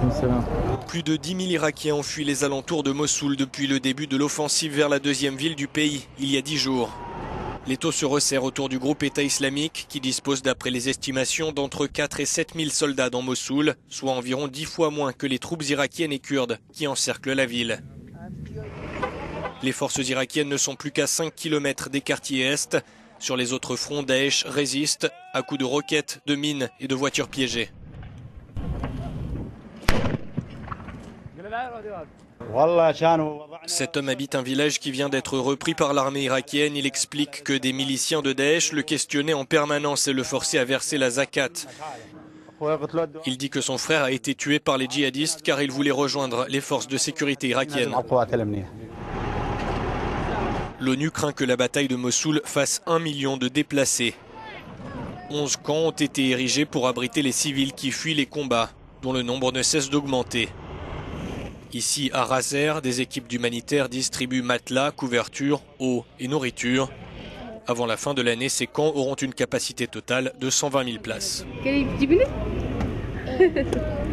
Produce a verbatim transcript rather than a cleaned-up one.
Plus de dix mille Irakiens ont fui les alentours de Mossoul depuis le début de l'offensive vers la deuxième ville du pays, il y a dix jours. L'étau se resserre autour du groupe État islamique qui dispose d'après les estimations d'entre quatre et sept mille soldats dans Mossoul, soit environ dix fois moins que les troupes irakiennes et kurdes qui encerclent la ville. Les forces irakiennes ne sont plus qu'à cinq kilomètres des quartiers est. Sur les autres fronts, Daesh résiste à coups de roquettes, de mines et de voitures piégées. Cet homme habite un village qui vient d'être repris par l'armée irakienne. Il explique que des miliciens de Daesh le questionnaient en permanence et le forçaient à verser la zakat. Il dit que son frère a été tué par les djihadistes car il voulait rejoindre les forces de sécurité irakiennes. L'ONU craint que la bataille de Mossoul fasse un million de déplacés. Onze camps ont été érigés pour abriter les civils qui fuient les combats, dont le nombre ne cesse d'augmenter. Ici, à Razer, des équipes d'humanitaires distribuent matelas, couvertures, eau et nourriture. Avant la fin de l'année, ces camps auront une capacité totale de cent vingt mille places.